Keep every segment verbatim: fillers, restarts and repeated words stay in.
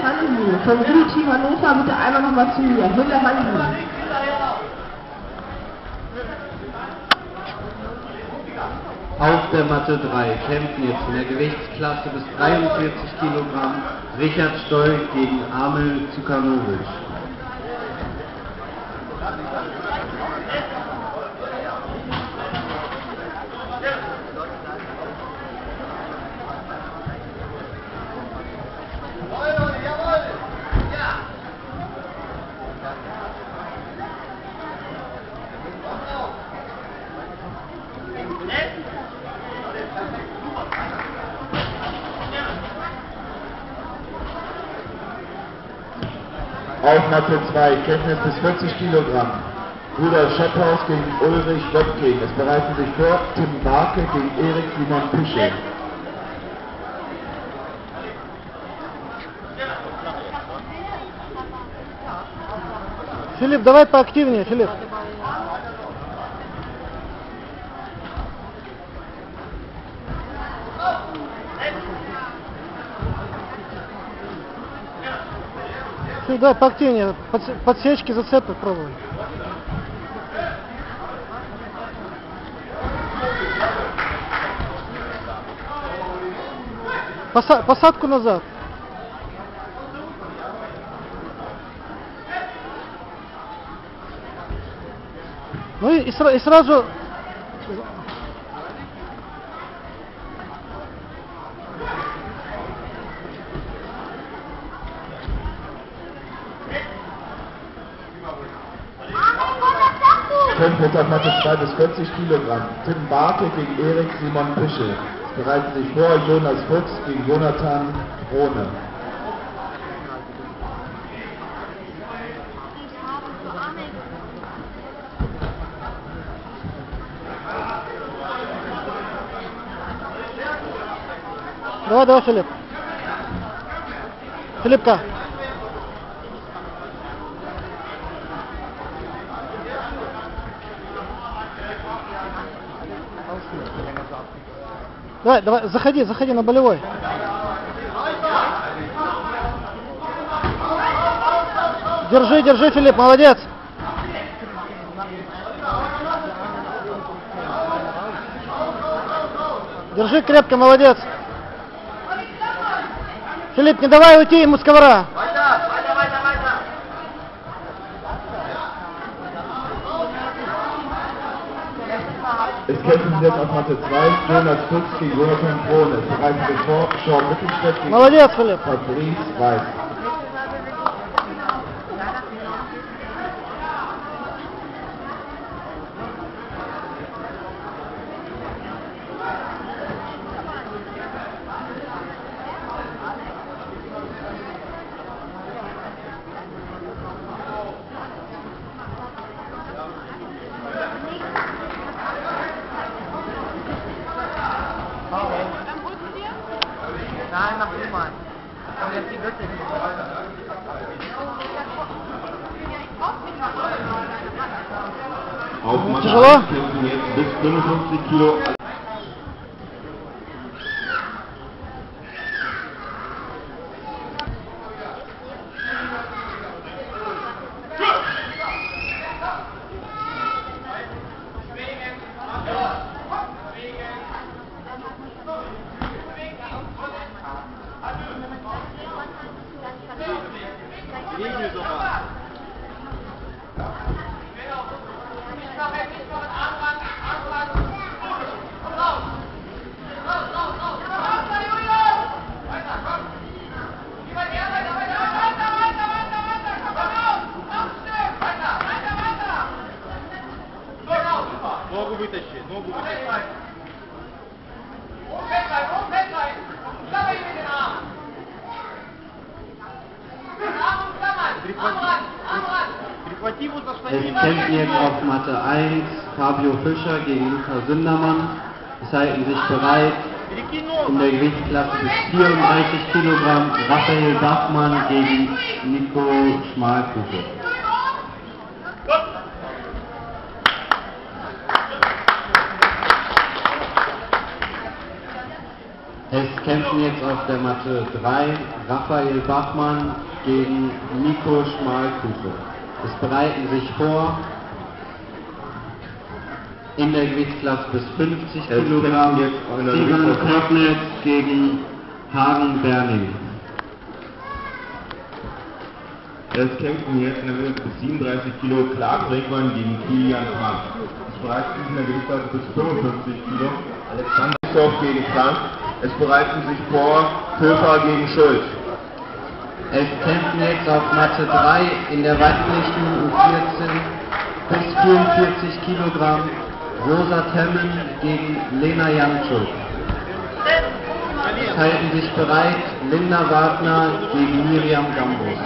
Handelmühl. Vom Judo-Team Hannover bitte einmal nochmal zu mir. Hille Handelmühl. Auf der Matte drei kämpfen jetzt in der Gewichtsklasse bis dreiundvierzig Kilogramm Richard Stoll gegen Amel Zukanovic. Auf Matte zwei kämpfen bis vierzig Kilogramm. Bruder Schepphaus gegen Ulrich Göttking. Es bereiten sich vor Tim Barke gegen Erik Simon Pischel. Филипп, давай поактивнее, Филипп. Филипп, давай поактивнее, подсечки, зацепы пробуй. Поса посадку назад. Ну и, и, сра и сразу... Kämpfen auf Matte zwei bis vierzig Kilogramm. Tim Barke gegen Erik Simon Pischel. Es bereiten sich vor Jonas Fuchs gegen Jonathan Krohne. Давай, давай, Филипп. Филиппка. Давай, давай, заходи, заходи на болевой. Держи, держи, Филипп, молодец. Держи крепко, молодец. Филипп, не давай уйти ему с ковра. Es kämpfen jetzt auf Matte zwei Jonas Fuchs gegen Jonathan Krohne. Es bereiten sich vor Sean Mittelstädt gegen Молодец, Филипп. Fabrice Weiß. Nein, mach du mal. Aber jetzt die Gürtel nicht. Auf Matte Tschüss. eins kämpfen jetzt bis fünfundfünfzig Kilo. Ногу вытащи, ногу вытащи. Прихвати его за штанину. Es kämpfen jetzt auf Matte eins Fabio Fischer gegen Luca Sündermann. Es halten sich bereit in der Gewichtsklasse bis vierunddreißig Kilogramm Raphael Bachmann gegen Nico Schmalkuche. Es kämpfen jetzt auf der Matte drei Raphael Bachmann gegen Nico Schmalkuche. Es bereiten sich vor in der Gewichtsklasse bis fünfzig Kilogramm Simon Kognitz gegen Hagen Berning. Es kämpfen jetzt in der Höhe bis siebenunddreißig Kilo Clark Bregmann gegen Kilian Frank. Es bereiten sich in der Gewichtsklasse bis fünfundfünfzig Kilo Alexander Stoff gegen Frank. Es bereiten sich vor Köfer gegen Schulz. Es kämpfen jetzt auf Matte drei in der weiblichen U vierzehn bis vierundvierzig Kilogramm Rosa Temmen gegen Lena Janczuk. Es halten sich bereit Linda Wagner gegen Miriam Gambus.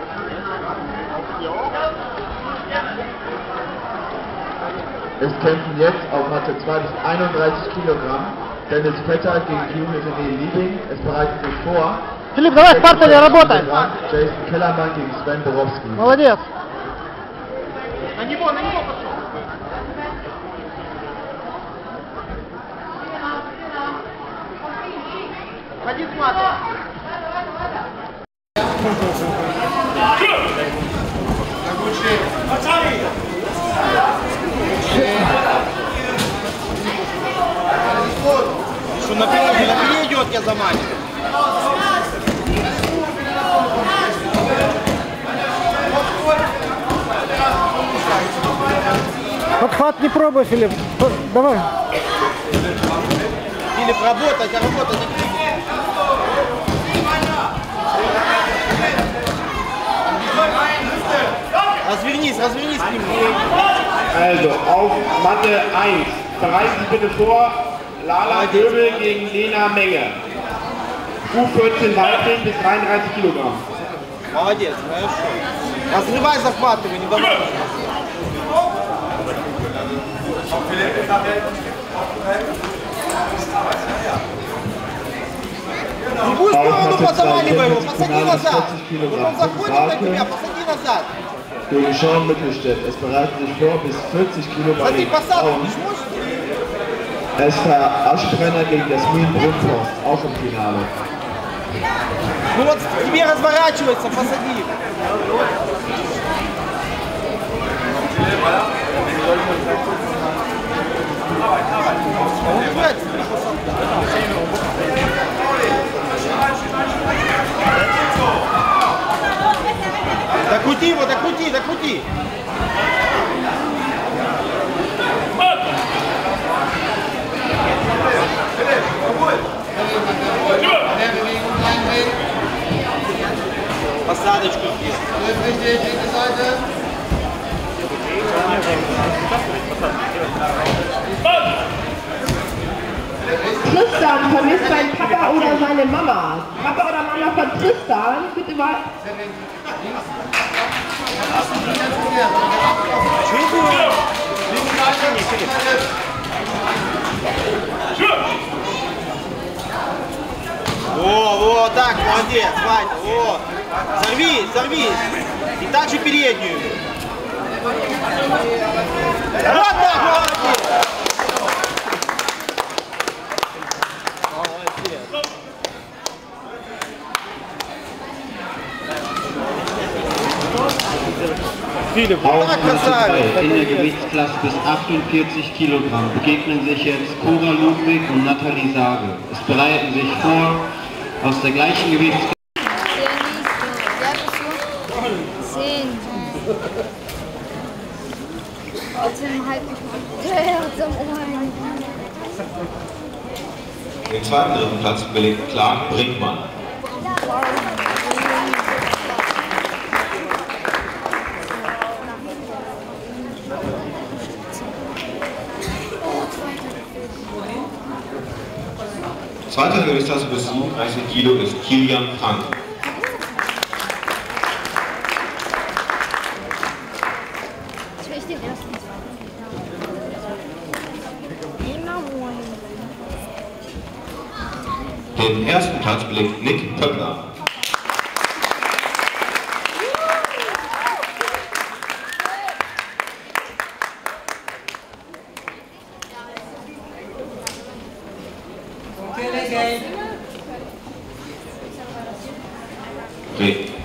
Es kämpfen jetzt auf Matte zwei bis einunddreißig Kilogramm Dennis Vetter gegen Juni René Liebing. Es bereiten sich vor Филипп, давай в партере работай. Jason Kellermann gegen Sven Borowski. Молодец. На него, на него пошел! Ходи с мата! Что наперед, наперед идет, я заманю. Подхват не пробуй, Филипп. Давай. Филипп, работать, а работать не Развернись, развернись к нему. Also auf Matte eins. Bereiten Sie bitte vor Lala Göbel gegen Lena Menge. U vierzehn Weibchen bis dreiunddreißig Kilogramm. Молодец, хорошо. Разрывай, захватывай, не давай. В другую сторону позаваливай его, посади назад. Вот он заходит на тебя, посади назад. Gegen Sean Mittelstädt. Es bereiten sich vor bis vierzig Kilo bei Смотри, den посадку, Frauen. не сможешь? Esther Aschbrenner gegen Jasmin Brunkhorst, auch im Finale. Ну вот тебе разворачивается, посади. Докрути его, докрути, докрути. Посадочку здесь. Tristan vermisst seinen Papa oder seine Mama. Papa oder Mama von Tristan, bitte mal. Во, во, так, молодец, Ваня, вот. Сорви, сорви. И так же переднюю. Вот так, молодец. Auf Matte zwei in der Gewichtsklasse bis achtundvierzig Kilogramm begegnen sich jetzt Cora Ludwig und Nathalie Sage. Es bereiten sich vor aus der gleichen Gewichtsklasse. Den zweiten dritten Platz belegt Clark Brinkmann. Zweiter Gewichtsklasse bis siebenunddreißig Kilo ist Kilian Frank. Den ersten Platz belegt Nick Pöppler. Okay, Okay.